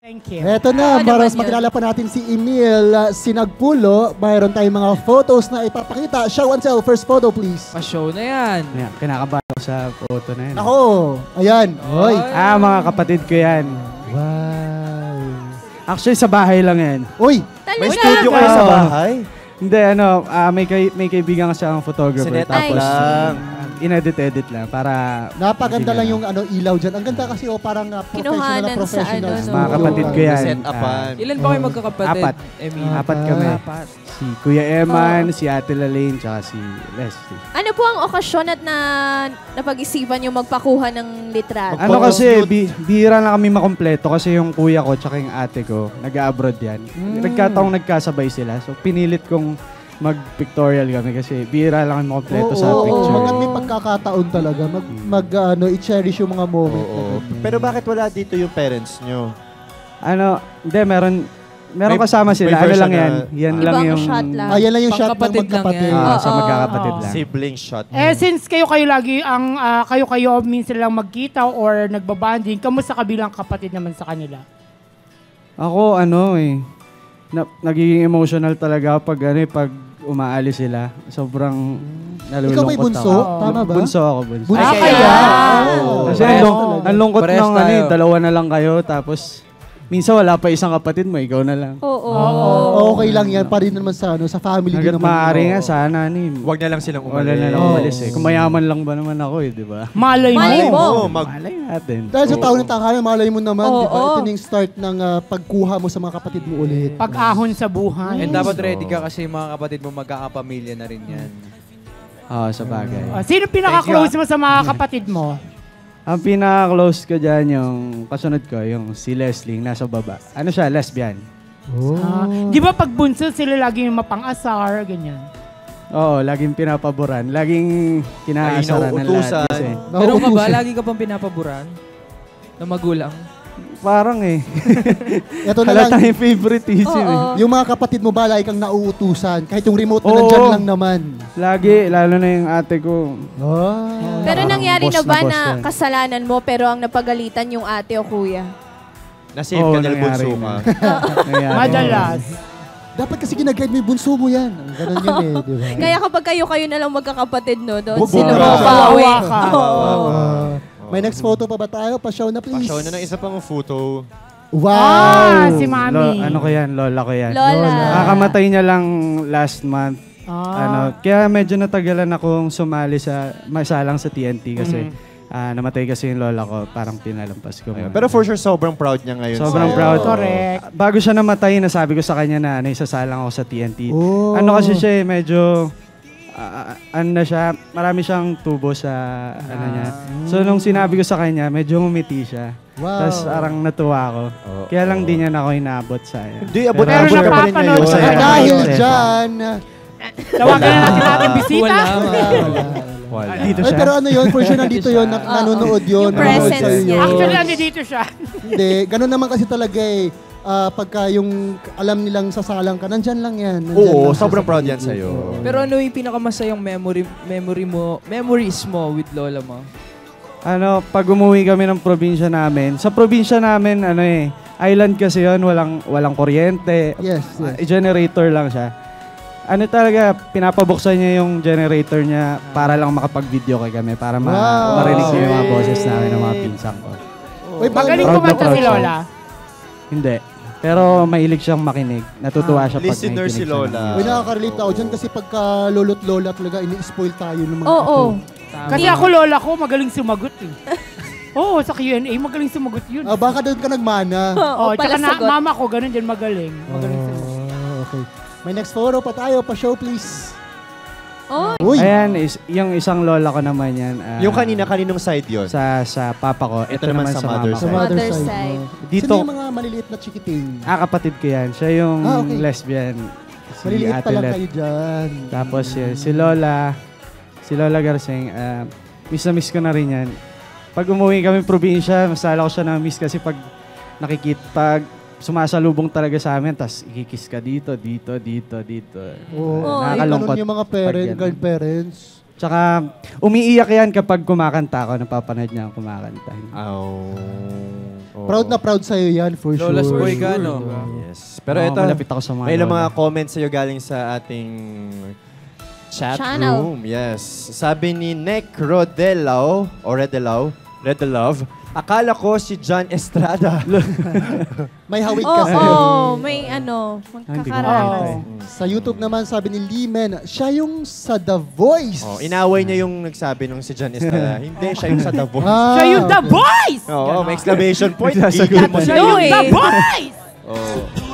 Thank you. Eto na, para makilala pa natin si Emil Sinagpulo. Mayroon tayong mga photos na ipapakita. Show and tell. First photo, please. Pa-show na yan. Ayan, kinakabahan ako sa photo na yan. Ako, ayan. Oy. Mga kapatid ko yan. Wow. Actually, sa bahay lang yan. Uy. May studio kayo sa bahay? Hindi, may kaibigan kasi akong photographer. Sinet Tapos, lang. inedit-edit lang para... Napaganda lang yung ilaw dyan. Ang ganda kasi parang professional. Mga kapatid ko yan. Set-upan. Ilan ba kayo magkakapatid? Apat. Apat kami. Si Kuya Eman, si Ate Lalaine, tsaka si Leslie. Ano po ang okasyon at napag-isipan yung magpakuha ng litrato? Ano kasi, bihira na kami makompleto kasi yung kuya ko tsaka yung ate ko, nag-abroad yan. Nagkataong nagkasabay sila. So, pinilit kong mag-pictorial kami kasi bihira lang kami makompleto sa picture. Magandang pagkakataon talaga. I-cherish yung mga moment. Pero bakit wala dito yung parents nyo? Hindi, meron kasama sila. Ano lang yan? Yan lang yung... shot lang. Yan lang yung shot ng Pangkapatid lang magkapatid. yan. Sa magkakapatid lang. Sibling shot. Since kayo lagi ang kayo minsan lang magkita or nagbabanding, kamusta kabilang kapatid naman sa kanila? Ako, nagiging emotional talaga pag umaalis sila. Sobrang nalulungkot. Ikaw may bunso? Ako. Tama ba? Bunso ako. Bunso kaya? Kasi ang lungkot ng dalawa na lang kayo, tapos minsan wala pa isang kapatid mo, ikaw na lang. Okay lang yan, pa rin naman sa family din Hanggat naman. maaari nga, sana Huwag na lang silang umalis. wala na lang umalis eh. Kung mayaman lang ba naman ako di ba? Malay mo. Malay natin. Dahil sa taon ng tanghalan, malay mo naman, di ba? Ito na yung start ng pagkuha mo sa mga kapatid mo ulit. Pag-ahon sa buhay. And dapat ready ka kasi mga kapatid mo magkakapamilya na rin yan. Sa bagay. Sino pinaka-close mo sa mga kapatid mo? Ang pinaka-close ko dyan, yung kasunod ko, yung si Leslie, nasa baba. Ano siya? Lesbian. Di ba pag bunso sila lagi yung mapang-asar, ganyan? Oo, laging pinapaboran. Laging kinaasaran ng lahat. Kasi, Pero ka ba, lagi ka pang pinapaboran? Na magulang? parang Ito na lang. Halata yung favoritism Yung mga kapatid mo ba, lagi kang nauutusan? Kahit yung remote na nandyan lang naman. Lagi, lalo na yung ate ko. Pero nangyari na ba na kasalanan mo pero ang napagalitan yung ate o kuya? Nasave ka dahil bunso ka. Madalas. Dapat kasi ginaguide mo yung bunso mo yan. Ganun yun di ba? Kaya kapag kayo na lang magkakapatid, no? Doon Bubog sila ka. mabawi. May next photo pa ba tayo? Pa-show na please. Pa-show na ng isa pang photo. Wow! Si Mami. Ano ko yan? Lola ko yan. Lola. Kakamatay niya lang last month. Kaya medyo natagalan akong sumali masalang sa TNT kasi namatay kasi yung lola ko. Parang pinalampas ko. Pero for sure, sobrang proud niya ngayon. Sobrang proud. Correct. Bago siya namatay, nasabi ko sa kanya na isasalang ako sa TNT. Ano kasi siya medyo... marami siyang tubo sa niya. So nung sinabi ko sa kanya, medyo umiti siya. Wow. Tapos parang natuwa ako. Kaya lang di niya na ako inabot sa Hindi, abot Pero ka pa rin ngayon. Dahil dyan... Tawagan na natin natin bisita. Wala. Dito Ay, siya. pero ano yun, for sure nandito yun, nanonood yun. Yung presence niya. Actually, nandito siya. Hindi, ganun naman kasi talaga pagka yung alam nilang sasalang ka, nandyan lang yan. Oo, sobrang proud yan sa'yo. Pero ano yung pinakamasayang memories mo with lola mo? Pag umuwi kami ng probinsya namin, sa probinsya namin, island kasi yun, walang kuryente. Yes. Generator lang siya. Talaga, pinapabuksan niya yung generator niya para lang makapag-video kay kami, para marinig niyo yung mga boses namin ng mga pinsang ko. Magaling kumanta si Lola. Hindi. Pero mahilig siyang makinig. Natutuwa siya pag listener si Lola. Uy, nakaka-relate ako dyan kasi pagka lolo't lola talaga, ini-spoil tayo ng mga Oo. Kasi ako lola ko, magaling sumagot Oo, sa Q&A, magaling sumagot yun. Baka doon ka nagmana. Tsaka mama ko, ganun din magaling. Magaling sumagot. Okay. May next photo pa tayo. Pa-show please. Uy! Ayan, yung isang lola ko naman yan. Yung kaninong side yun? Sa papa ko. Ito naman sa mama ko. Sa mother Mother side. side. Dito, Sino yung mga maliliit na chikiting? kapatid ko yan. Siya yung Okay. lesbian. Si Maliliit Ate pa lang Let. kayo dyan. Tapos si Lola Garseng, miss na miss ko na rin yan. Pag umuwi kami probinsya, masala ko siya na miss kasi pag sumasalubong talaga sa amin, tas ikikiss ka dito. Nakakalungkot. Yung mga grandparents. Tsaka, umiiyak yan kapag kumakanta ako, napapanood niya ako kumakanta. Proud na proud sa'yo yan, for sure. Lola's boy ka, no? Yes. Pero ito, malapit ako sa mga may ilang lola. mga comments sa'yo galing sa ating chat Channel. room. Yes. Sabi ni Nick Rodelao, o Redelove, akala ko si John Estrada. May hawig Oo, ka sa'yo. may Hindi ko magkakaroon. Sa YouTube naman, sabi ni Limen, siya yung sa The Voice. Oh, inaway niya yung nagsabi nung si John Estrada. Hindi, siya yung sa The Voice. Siya yung The Voice! Oo, may exclamation point. Nagsasagot Tigil mo pa siya. Siya Yung eh. The Voice! Oh.